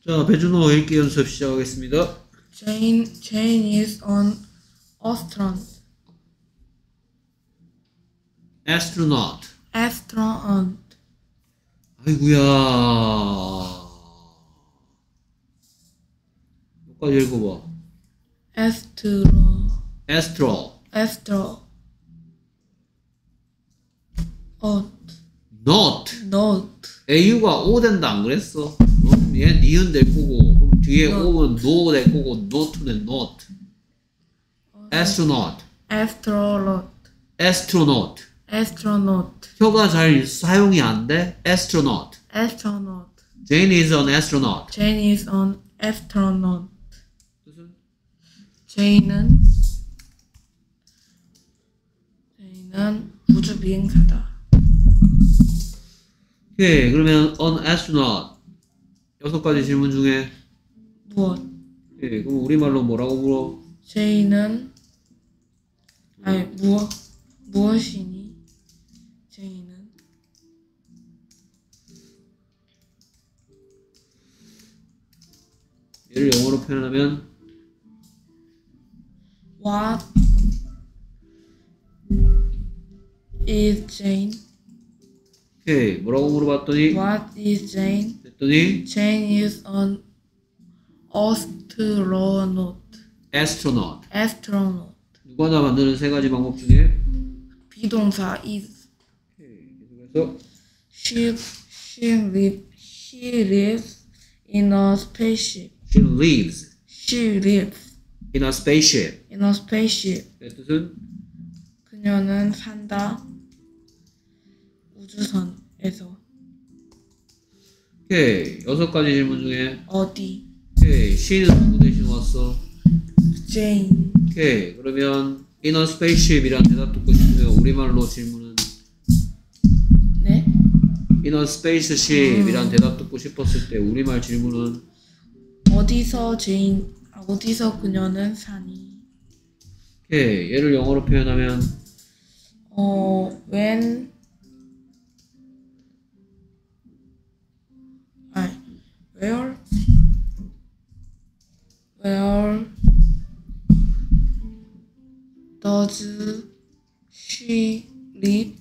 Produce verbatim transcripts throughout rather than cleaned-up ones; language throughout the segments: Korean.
자, 배준호 읽기 연습 시작하겠습니다. Jane, Jane is an astronaut. astronaut. Astronaut. 아이구야. 여기까지 읽어봐. Astro. astro. Astro. Not. not. Not. au가 o 된다 안 그랬어? 그럼 얘 니은 될 거고, 그럼 뒤에 not. o는 no 될 거고, not는 not. astronaut. Astronaut. astronaut. Astronaut. 혀가 잘 사용이 안 돼? astronaut. Astronaut. Jane is an astronaut. Jane is an astronaut. 뜻은? Jane은 Jane은 우주 비행사다. 오케이, 그러면 an astronaut 여섯 가지 질문 중에 무엇? 오케이, 그럼 우리말로 뭐라고 물어? Jane은 아니 무엇 무엇이니? Jane은 얘를 영어로 표현하면 What is Jane? 오케이, 뭐라고 물어봤더니 What is Jane? 했더니 Jane is an astronaut. astronaut. Astronaut. 누가 하나 만드는 세 가지 방법 중에 비동사 is. 오케이, 계속해서 She she live she lives in a spaceship. she lives She lives in a spaceship. in a spaceship. 그 뜻은 그녀는 산다 우주선에서. 오케이, 여섯 가지 질문 중에 어디? 오케이, she는 누구 대신 왔어? Jane. 오케이, 그러면 in a spaceship이란 대답 듣고 싶으면 우리말로 질문은 네? in a spaceship이란 음. 대답 듣고 싶었을 때 우리말 질문은 어디서 Jane 아, 어디서 그녀는 사니? 오케이, 얘를 영어로 표현하면 어 when 아니 where where does she live?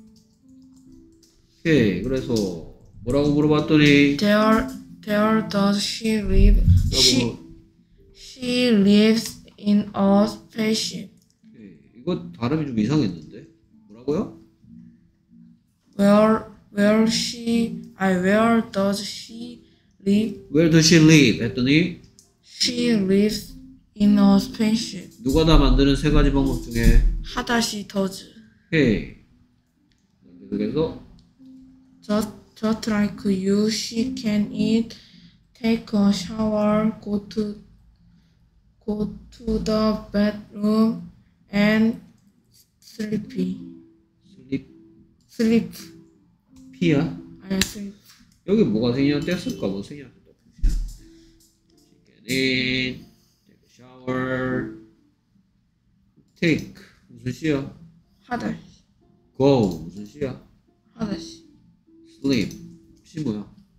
오케이, 그래서 뭐라고 물어봤더니 There there does she live? She 라고 she lives in a spaceship. 오케이, 이거 발음이 좀 이상했는데 뭐라고요? Where where she I where does she live? Where does she live? 했더니 She lives in a spaceship. 누가 다 만드는 세 가지 방법 중에 하다시 does. 오케이, 계속해서 Just just like you, she can eat, take a shower, go to go to the bedroom, and sleepy. 슬립 Sleep. 피야? I sleep. 여기 뭐가 생략 됐을까? 뭐 생략 됐다. She can eat, take a shower, take 무슨 시야? 하다시. go 무슨 시야? 하다시. sleep 뜻이 뭐야?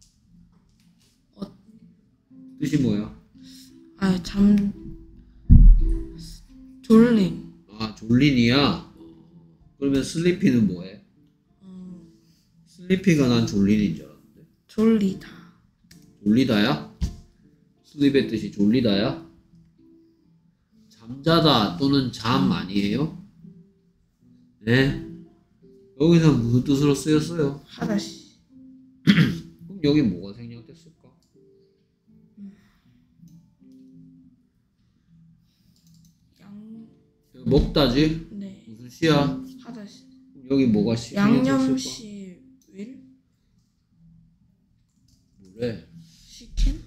어, 뜻이 뭐야? 아, 잠 졸림. 아, 졸린이야? 그러면 슬리피는 뭐해? 음, 슬리피가 난 졸린인 줄 알았는데 졸리다. 졸리다야? 슬립의 뜻이 졸리다야? 잠자다 또는 잠 아니에요? 네? 여기서 무슨 뜻으로 쓰였어요? 하다시. 그럼 여기 뭐가 생략됐을까? 양 먹다지? 네. 무슨 시야? 하다시. 그럼 여기 뭐가 시? 생략됐을까? 양념시 윌? 뭐래? 치킨?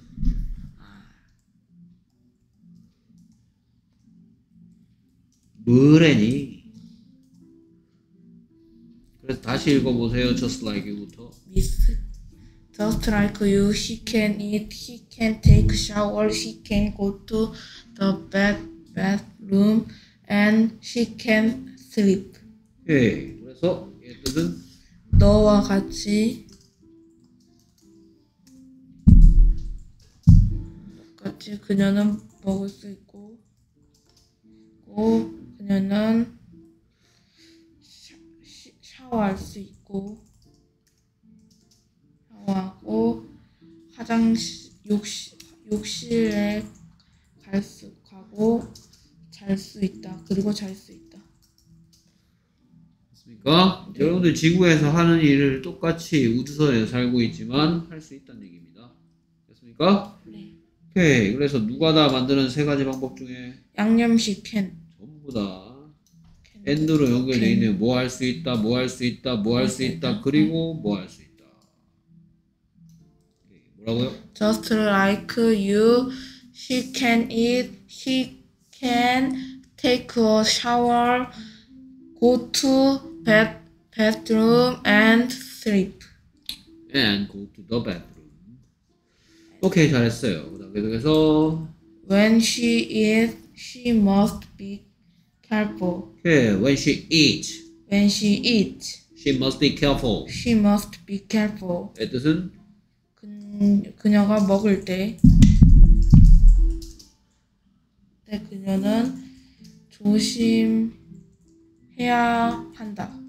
뭐래니? 그래서 다시 읽어보세요. Just like you부터. 미스. Just like you, she can eat, she can take shower, she can go to the bed bedroom, and she can sleep. 오케이. 그래서 얘 뜻은 너와 같이 같이 그녀는 먹을 수 있고, 고 그녀는 샤, 시- 샤워할 수 있고, 샤워하고 화장실 욕실 욕실에 갈 수 가고 잘 수 있다. 그리고 잘 수 있다. 됐습니까? 네. 여러분들 지구에서 하는 일을 똑같이 우주선에 살고 있지만 할 수 있다는 얘기입니다. 됐습니까? 네. 오케이. 그래서 누가 다 만드는 세 가지 방법 중에 양념식 캔. 전부 다 캔. and로 연결되어 캔. 있네요. 뭐 할 수 있다, 뭐 할 수 있다, 뭐 할 수 있다, 그리고 뭐 할 수 있다. 오케이. 뭐라고요? Just like you, she can eat, she can take a shower, go to bed, bedroom and sleep. and go to the bathroom. 오케이, 잘했어요. 그 다음 계속해서 When she eats, she must be careful. 오케이, when she eats, When she eats, she must be careful. she must be careful. 의 뜻은 그, 그녀가 먹을 때, 때 그녀는 조심해야 한다.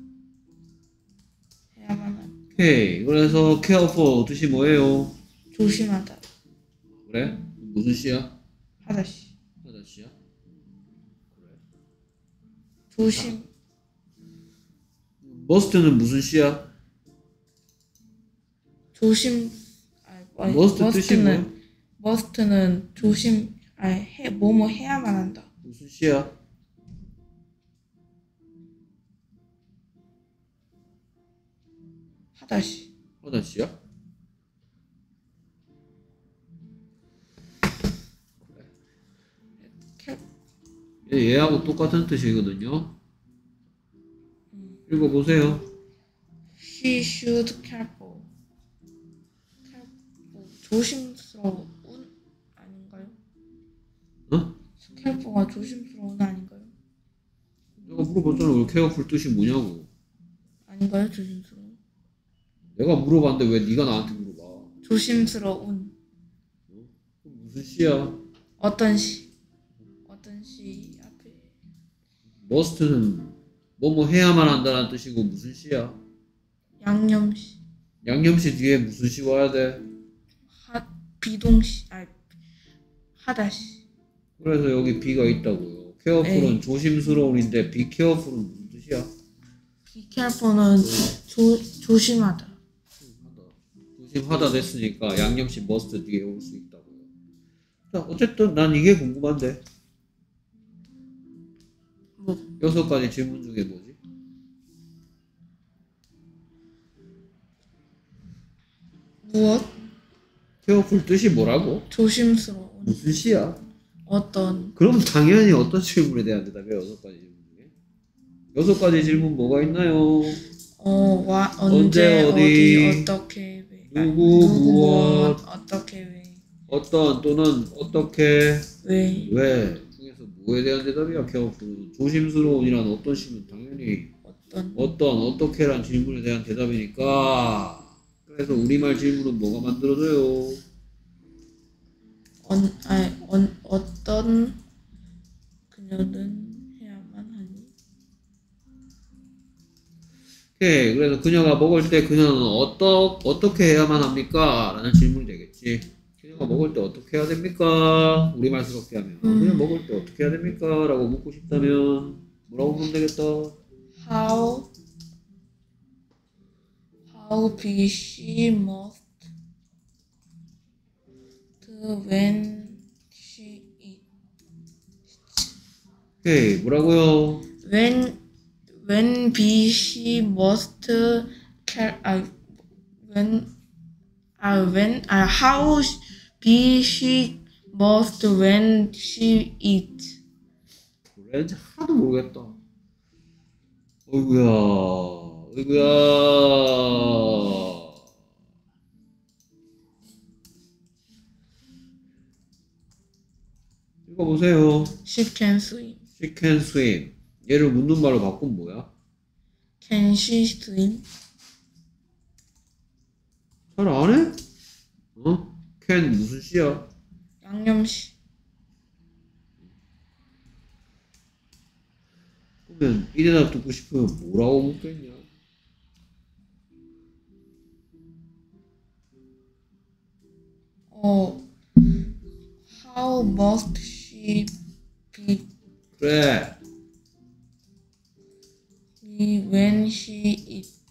해야만 한다. 오케이, 그래서 careful 뜻이 뭐예요? 조심하다. 그래? 무슨 시야? 하다시. 하다 시야? 그래? 조심. must는 무슨 시야? 조심. 아니, 아니, must 뜻이 뭐야? must는 must는 조심. 아니 해 뭐뭐 해야만 한다. 무슨 시야? 하다시. 하다 시야? 캐, 얘, 얘하고 똑같은 뜻이거든요. 읽어보세요. She should careful. careful. 조심스러운 아닌가요? 어? careful가 조심스러운 아닌가요? 내가 물어봤잖아. 왜 careful 뜻이 뭐냐고. 아닌가요? 조심스러운. 내가 물어봤는데 왜 네가 나한테 물어봐? 조심스러운. 그럼 무슨 시야? 어떤 시 어떤 시 앞에 must는 뭐뭐 해야만 한다는 뜻이고 무슨 시야? 양념시 양념시 뒤에 무슨 시 와야 돼? 하 비동시 아니 하다시. 그래서 여기 be가 있다고요. careful은 에이. 조심스러운인데 be careful은 무슨 뜻이야? Be careful은 조 조심하다. 조심하다 됐으니까 양념시 must 뒤에 올 수 있다고요. 자, 어쨌든 난 이게 궁금한데. 뭐 여섯 가지 질문 중에 뭐지? 무엇? careful 뜻이 뭐라고? 조심스러운. 무슨 시야? 어떤 그럼 당연히 어떤 질문에 대한 대답이야? 여섯 가지 질문 중에. 여섯 가지 질문 뭐가 있나요? 어, 와, 언제, 언제, 어디, 어디, 어떻게, 왜, 아니, 누구, 누구, 무엇, 무엇, 어떻게, 왜, 어떤 또는 어떻게, 왜, 왜 중에서 뭐에 대한 대답이야? careful. 조심스러운이란 어떤 시면 당연히 어떤, 어떤 어떻게란 질문에 대한 대답이니까. 그래서 우리말 질문은 뭐가 만들어져요? 언, 아니, 언, 어떤 그녀는 해야만 하니? 오케이. 그래서 그녀가 먹을 때 그녀는 어떠, 어떻게 해야만 합니까? 라는 질문이 되겠지. 그녀가 먹을 때 어떻게 해야 됩니까? 우리말스럽게 하면. 음. 그녀 먹을 때 어떻게 해야 됩니까? 라고 묻고 싶다면 뭐라고 물으면 되겠다? How, how be she must when she eat. 오케이. 뭐라고요? When, when be she must care, 아, when, 아, when, 아, how be she must when she eat. 그래? 이제 하나도 모르겠다. 어이구야. 어이구야. 읽어보세요. She can swim. She can swim. 얘를 묻는 말로 바꾸면 뭐야? Can she swim? 잘 안 해? 어? can 무슨 시야? 양념시. 이 대답 듣고 싶으면 뭐라고 묻겠냐? 어, how must she be 그래. when she eats?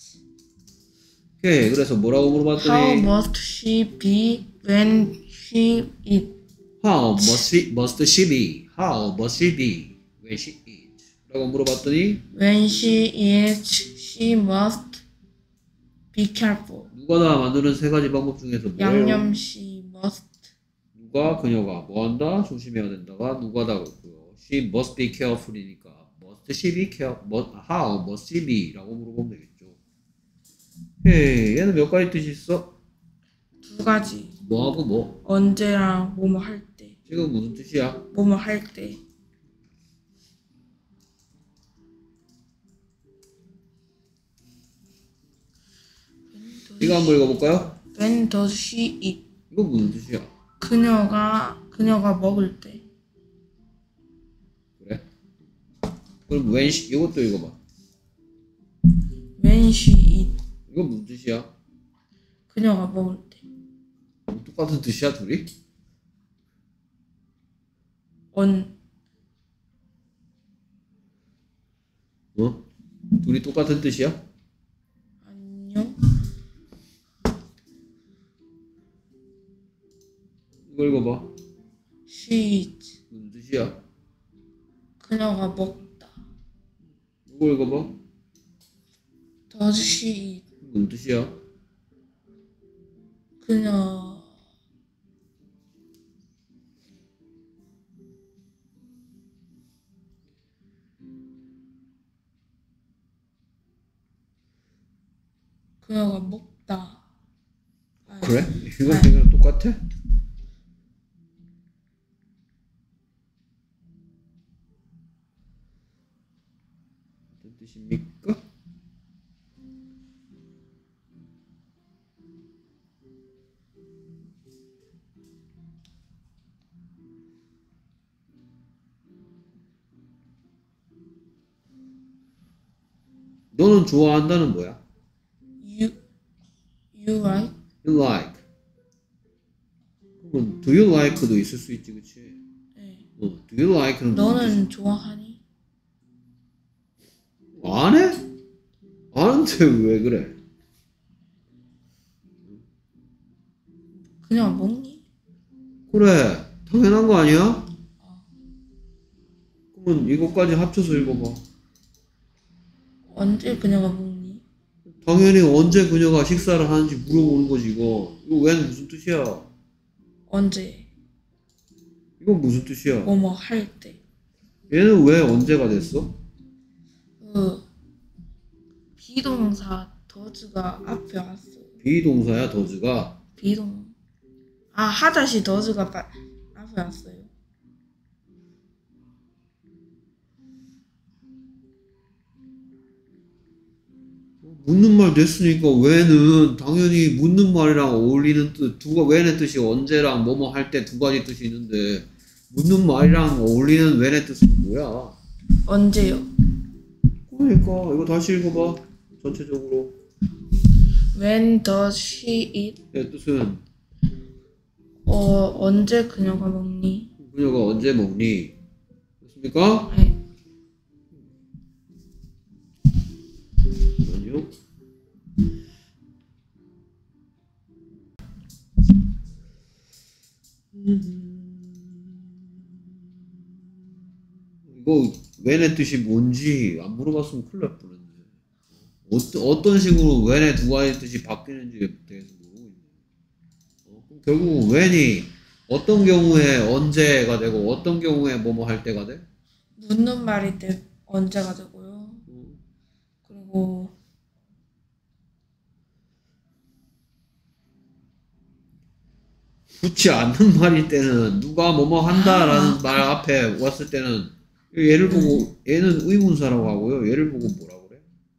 오케이. 그래서 뭐라고 How 물어봤더니 must she be when she eats? How must she, must she be? How must she be when she eats? 라고 물어봤더니 When she eats, she must be careful. 누가 다 만드는 세 가지 방법 중에서 뭐예요? 양념 she must. 누가 그녀가 뭐한다? 조심해야 된다가 누가 다 그렇고요. She must be careful이니까 must she be careful? How must she be? 라고 물어보면 되겠죠. 헤이, 얘는 몇 가지 뜻이 있어? 두 가지. 뭐하고 뭐? 언제랑 뭐뭐 할 때. 지금 무슨 뜻이야? 뭐뭐 할 때. 이거 한번 읽어볼까요? When does she eat? 이거 무슨 뜻이야? 그녀가 그녀가 먹을 때. 그래? 그럼 when she, 이것도 읽어봐. When she eat. 이거 무슨 뜻이야? 그녀가 먹을 때. 똑같은 뜻이야 둘이? on. 어? 둘이 똑같은 뜻이야? 아니요. 이거 읽어봐. She eats. 무슨 뜻이야? 그녀가 먹다. 이거 읽어봐. Does she eat? 무슨 뜻이야? 그녀 그녀가 먹다. 아니, 그래? 이거 이거랑 똑같아? 무슨 뜻입니까? 너는 좋아한다는 뭐야? You you like? You like. 그러면 do you like도 있을 수 있지, 그치? 네. 어, do you like는 무슨 너는 좋아하니? 뜻이야? 안 해? 아는데 왜 그래? 그냥 먹니? 그래, 당연한 거 아니야? 그러면 이것까지 합쳐서 읽어봐. 언제 그녀가 먹니? 당연히 언제 그녀가 식사를 하는지 물어보는 거지, 이거. 이거 왜는 무슨 뜻이야? 언제? 이건 무슨 뜻이야? 뭐뭐 할 때. 얘는 왜 언제가 됐어? 그 비동사 does가 앞에 왔어요. 비동사야, 더즈가. 비동. 아 하다시 does가 바, 앞에 왔어요. 묻는 말 됐으니까 왜는 당연히 묻는 말이랑 어울리는 뜻, 두가 왜의 뜻이 언제랑 뭐뭐 할 때 두 가지 뜻이 있는데 묻는 말이랑 어울리는 왜의 뜻은 뭐야? 언제요? 그러니까 이거 다시 읽어봐. 전체적으로. When does she eat? 얘 뜻은 어 언제 그녀가 먹니? 그녀가 언제 먹니? 됐습니까? 네. 아니요. 이거 웬의 뜻이 뭔지 안 물어봤으면 큰일 날 뻔했네. 어떤, 어떤 식으로 웬의 두 가지 뜻이 바뀌는지에 대해서 모르고 있네. 어, 그럼 결국 웬이 어떤 경우에 언제가 되고 어떤 경우에 뭐뭐 할 때가 돼? 묻는 말일 때 언제가 되고요. 어. 그리고 붙지 않는 말일 때는 누가 뭐뭐 한다라는 아. 말 앞에 왔을 때는 얘를 보고 얘는 의문사라고 하고요. 얘를 보고 뭐라 그래?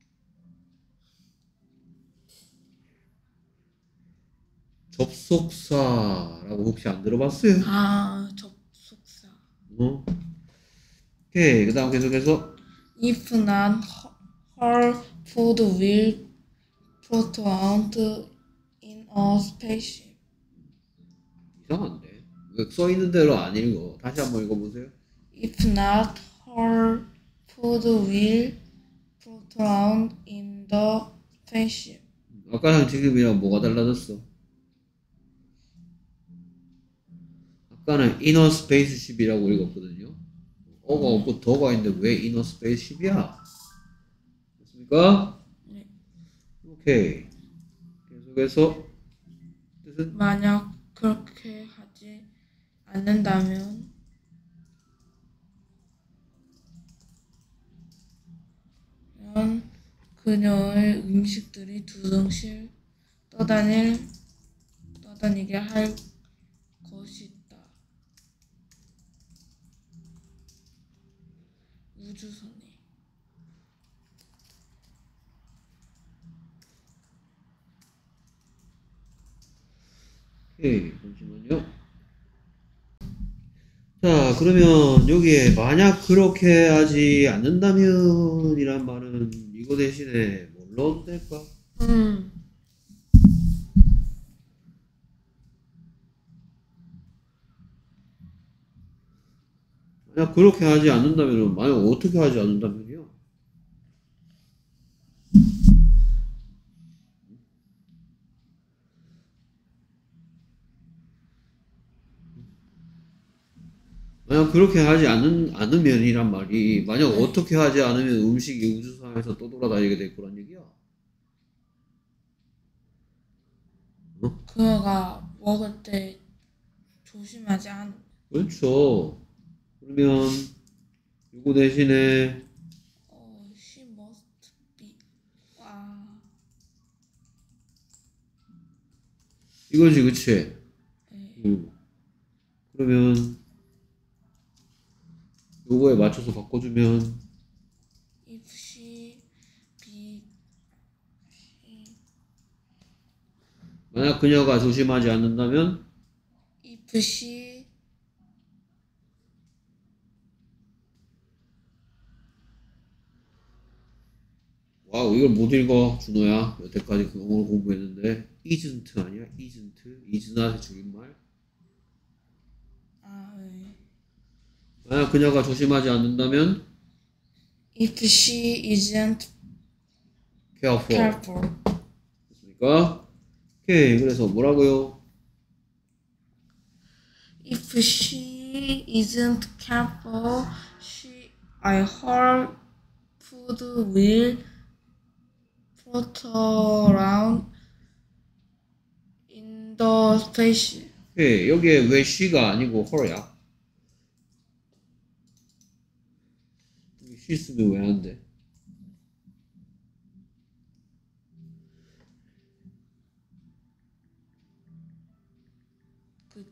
접속사라고 혹시 안 들어봤어요? 아 접속사. 어? 오케이. 그 다음 계속해서 If not, her food will float around in a spaceship. 이상한데? 왜 써있는 대로 안 읽어? 다시 한번 읽어보세요. If not, her food will float around in the spaceship. 아까랑 지금이랑 뭐가 달라졌어? 아까는 inner spaceship이라고 읽었거든요. 어가 없고 더가 있는데 왜 inner spaceship이야? 됐습니까? 네. 오케이. 계속해서 뜻은? 만약 그렇게 하지 않는다면 그녀의 음식들이 두둥실 떠다닐 떠다니게 할 것이다. 우주선이 오케이. 잠시만요. 자, 그러면 여기에 만약 그렇게 하지 않는다면 이란 말은 이거 대신에 뭘 넣어도 될까? 음. 만약 그렇게 하지 않는다면 만약 어떻게 하지 않는다면요? 만약 그렇게 하지 않는, 않으면 이란 말이 만약 네. 어떻게 하지 않으면 음식이 우주선에서 떠돌아다니게 될 거란 얘기야. 그녀가 먹을 때 조심하지 않으면 그렇죠. 그러면 이거 대신에 어, she must be 아, 이거지, 그치? 네. 음. 그러면 요거에 맞춰서 바꿔주면 if she be 만약 그녀가 조심하지 않는다면 if she 와우 이걸 못 읽어 준호야 여태까지 그 영어를 공부했는데 isn't 아니야? isn't? is not의 줄임말 아, 네. 만약 그녀가 조심하지 않는다면 if she isn't careful careful 됐습니까? 오케이 그래서 뭐라고요? if she isn't careful she I her food will float around in the space 오케이 여기에 왜 she가 아니고 her야? she 쓰면 왜 안 돼? 그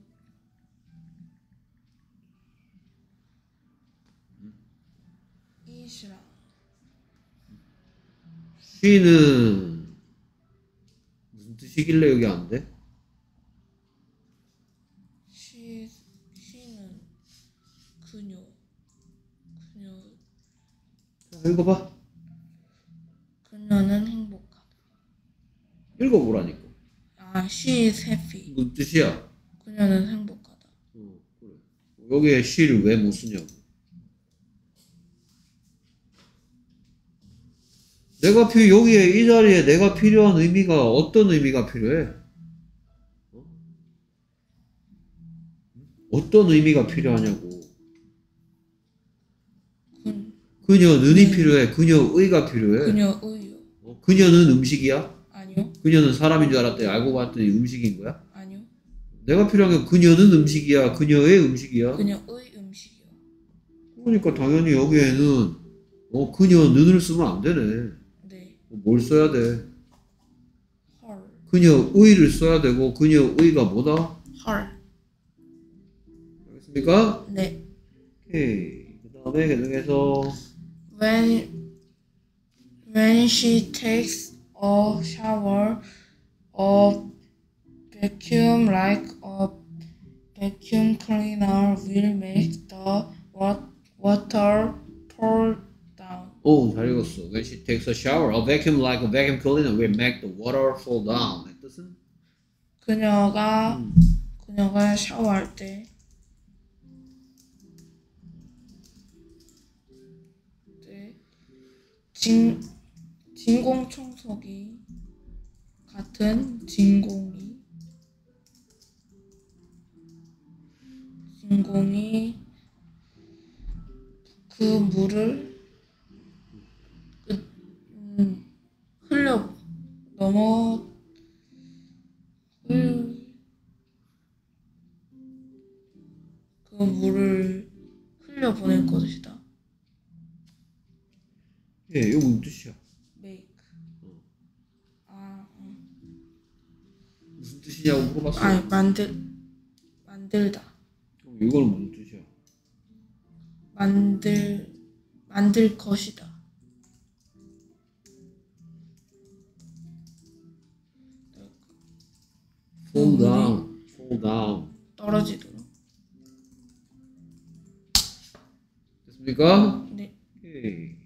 이시랑 she는 무슨 뜻이길래 여기 안 돼? she she는 그녀 그녀 자, 읽어봐 그녀는 행복하다. 읽어보라니까 아, she is happy. 무슨 뜻이야? 그녀는 행복하다. 어, 그래. 여기에 she를 왜 못 쓰냐고 내가 필 여기에 이 자리에 내가 필요한 의미가 어떤 의미가 필요해? 어? 어떤 의미가 필요하냐고. 그, 그녀는이 네. 필요해. 그녀의가 필요해. 그녀의요. 어? 그녀는 음식이야? 아니요. 그녀는 사람인 줄 알았더니 알고 봤더니 음식인 거야? 아니요. 내가 필요한 게 그녀는 음식이야. 그녀의 음식이야. 그녀의 음식이요. 그러니까 당연히 여기에는 어 그녀는을 쓰면 안 되네. 네. 뭘 써야 돼? her. 그녀의를 써야 되고 그녀의가 뭐다? her. 알겠습니까? 네. 오케이. 그 다음에 계속해서 When when she takes a shower, a vacuum like a vacuum cleaner will make the wa- water pour down. 오, 잘 읽었어. When she takes a shower, a vacuum like a vacuum cleaner will make the water fall down. 의 뜻은? 그녀가 음. 그녀가 샤워할 때 네, 진 진공 청소기 같은 진공이 진공이 그 물을 그, 음, 흘려 넘어 흘, 그 물을 흘려 보낼 것이다. 예, 이거 무슨 뜻이야? make 아 어. 무슨 뜻이냐고 물어봤어. 아니 만들 만들다 그럼 이거는 무슨 뜻이야? 만들 만들 것이다. Fall down, fall down. 떨어지도록. 됐습니까? 네. 오케이.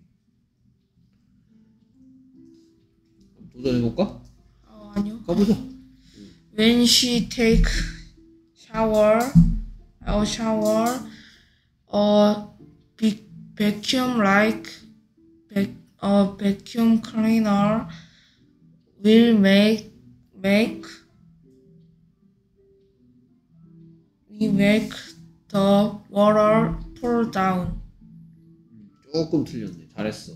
도전해볼까? 어, 아니요. 가보자. When she take shower, a shower, a big vacuum like vac, a vacuum cleaner will make make we make the water pour down. 조금 틀렸네. 잘했어.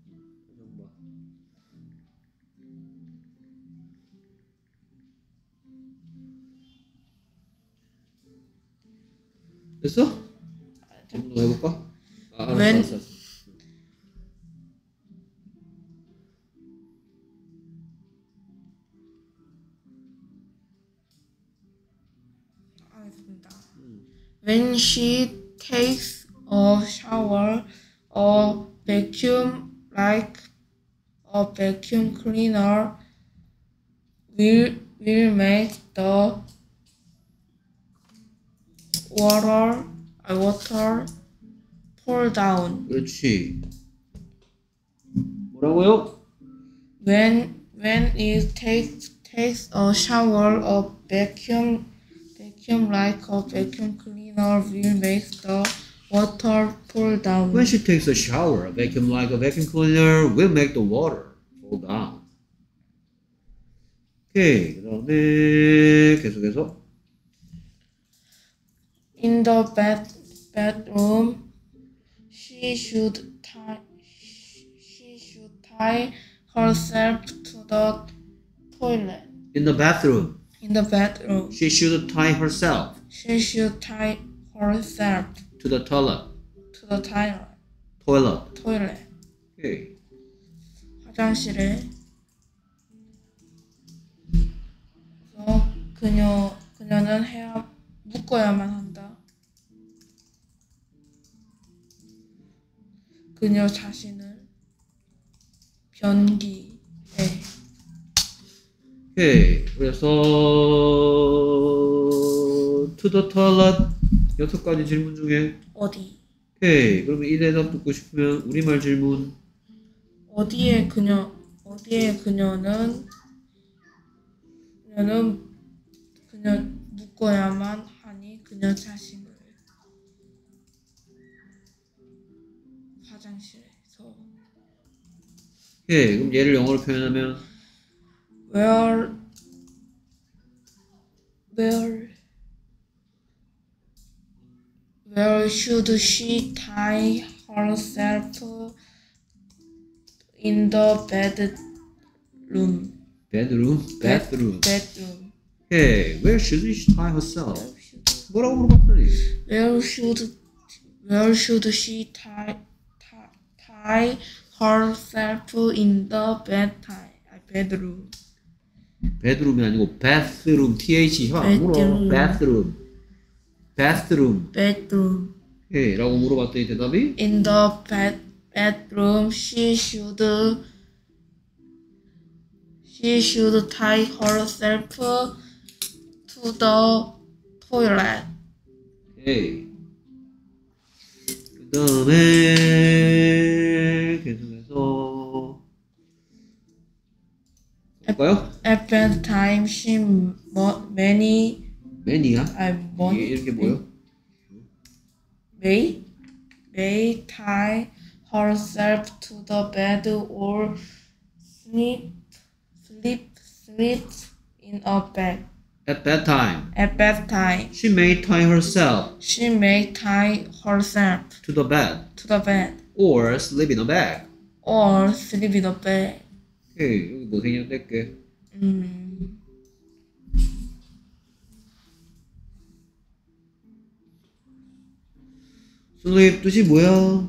됐어? 한번 더 해볼까? 아, 알았어, When- 알았어, 알았어. 알겠습니다. When she takes a shower, a vacuum like a vacuum cleaner will will make the water uh, water pour down. 그렇지. 뭐라고요? When when it takes takes a shower, a vacuum vacuum like a vacuum cleaner will make the water pour down. When she takes a shower, a vacuum like a vacuum cleaner will make the water fall down. 오케이. 그 다음에 계속해서 In the bed bedroom, she should tie she should tie herself to the toilet. in the bathroom, In the bedroom, she should tie herself she should tie herself to the toilet. to the toilet. toilet. toilet. 오케이. 화장실에 서 그녀 그녀는 해야 묶어야만 한다. 그녀 자신을 변기에 오케이. 그래서 to the toilet 여섯 가지 질문 중에 어디 오케이. 그러면 이 대답 듣고 싶으면 우리말 질문 어디에 그녀 어디에 그녀는 그녀는 그녀 묶어야만 하니 그녀 자신을 화장실에서 오케이. 그럼 얘를 영어로 표현하면 where where where should she tie herself in the bedroom? bedroom, bathroom. bedroom. 오케이. Where should she tie herself? Where should, 뭐라고 물어봤더니 where should where should she tie tie, tie herself in the bed tie, bedroom? bedroom이 아니고 bathroom, th 혀 물어. Bedroom. bathroom, bathroom. bedroom. 오케이. 라고 물어봤더니 대답이 In the bed bedroom, she should she should tie herself to the toilet. 오케이. 그 다음에 계속해서 볼까요? At bedtime, she mo- many 매니아? I mon- 이게 이렇게 뭐요? may may tie herself to the bed or sleep sleep sleep in a bed. At bedtime, At bedtime, she may tie herself she may tie herself to the bed to the bed or sleep in a bag. or sleep in a bed. 오케이, 여기 뭐 생략될게. 음, sleep 뜻이 뭐야?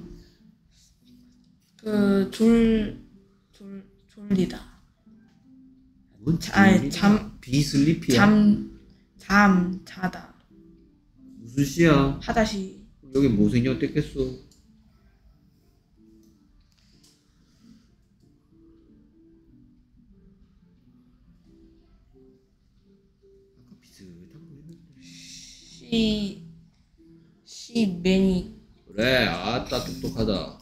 그 졸, 졸, 졸리다. 뭔 아니, 잠- 비슬리피야? 잠, 잠, 자다. 무슨 시야? 하다시. 여기 뭐 생략됐겠어? 아까 비슷한 거 했는데. she, she many. 그래, 아따 똑똑하다.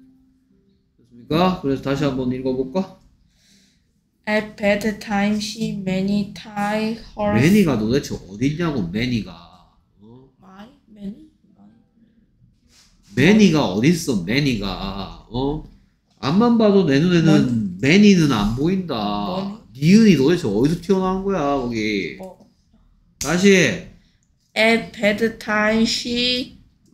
됐습니까? 그래서 다시 한번 읽어볼까? At bedtime, she many tie her. 매니가 도대체 어딨냐고, 매니가. 어? My? many? My. 매니가 어딨어, 매니가. 어? 앞만 봐도 내 눈에는 매니는 안 보인다. 뭐니? 니은이 도대체 어디서 튀어나온 거야, 거기. 뭐. 다시. At bedtime, she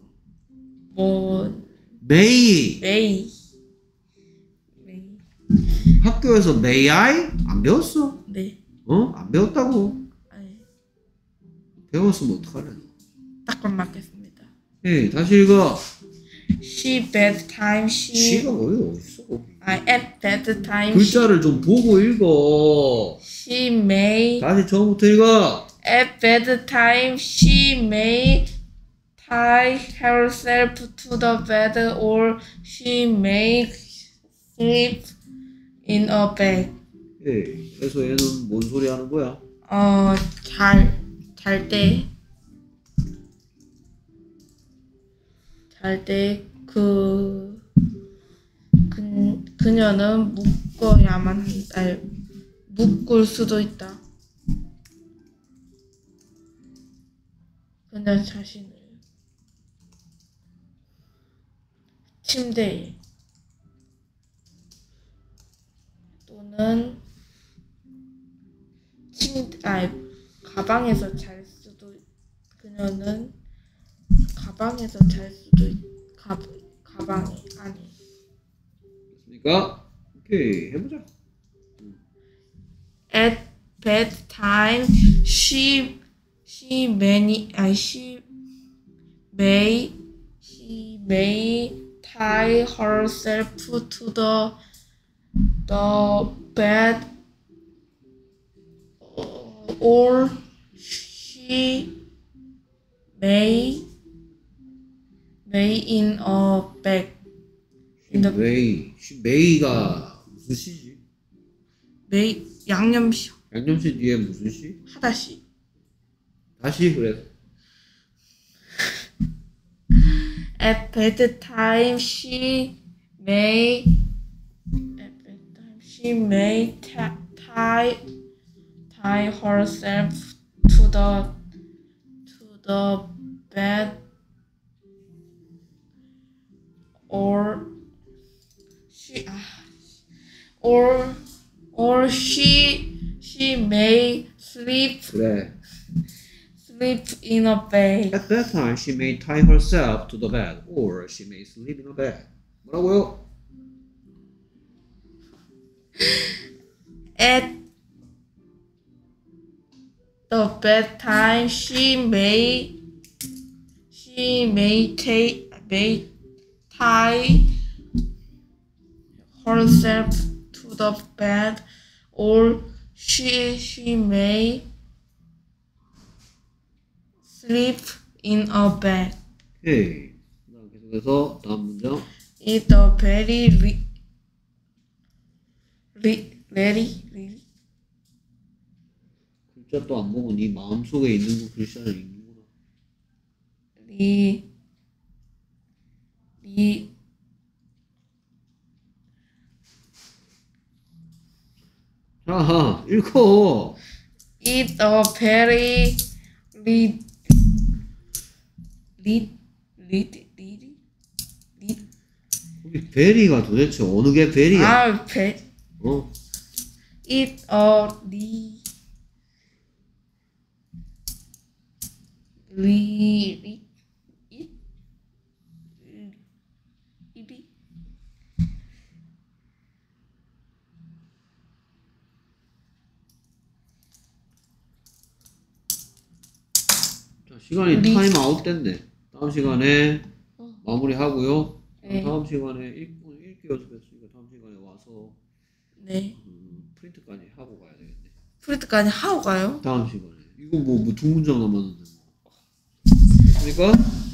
뭐 메이. may. may. 학교에서 may I? 안 배웠어. 네. 어? 안 배웠다고. 아니, 배웠으면 어떡하래. 딱 맞겠습니다. 에이, 다시 읽어. She bedtime, she. 시가 어디 어딨어, 거기. I at bedtime, 글자를 좀 보고 읽어. she may. 다시 처음부터 읽어. At bedtime, she may tie herself to the bed or she may sleep in a bed. 에이, 그래서 얘는 뭔 소리 하는 거야? 어, 잘, 잘 때, 잘 때, 그, 그, 그녀는 묶어야만 한다. 아니, 묶을 수도 있다. 그녀 자신을 침대에 또는 침, 아니, 가방에서 잘 수도, 그녀는 가방에서 잘 수도, 있, 가, 가방에, 아니. 됐습니까? 오케이, 해보자. At bedtime, she, she many, 아니, she may, she may tie herself to the, the bed or she may, may in a bag. in the 메이. 메이가 무슨 시지? may, 양념시, 양념시 뒤에 무슨 시? 하다시. 다시 그래. At bedtime, she may, at bedtime, she may ta- tie, tie herself to the, to the bed or she, or, or she, she may sleep, 그래. sleep in a bed. At that time, she may tie herself to the bed, or she may sleep in a bed. 뭐라고요? At the bedtime, she may she may take may tie herself to the bed, or she she may sleep in a bed. 오케이. 그다음 계속해서 다음 문장. It's a very re, re, very re, 글자 또 안 보고 네 마음속에 있는 그 글자를 읽는구나. 리, 리, 하하. 읽어. Eat a very read read read read read 거기 베리가 도대체 어느 게 베리야? 아 배 어? Eat a read read eat read 자, 시간이 우리- 타임 아웃 됐네. 다음 시간에 어. 마무리하고요. 네. 다음 시간에 읽고 읽기 연습했으니까 다음 시간에 와서 네 음, 프린트까지 하고 가야 되겠네. 프린트까지 하고 가요? 다음 시간에. 이거 뭐, 뭐 두 문장 남았는데 뭐. 됐습니까?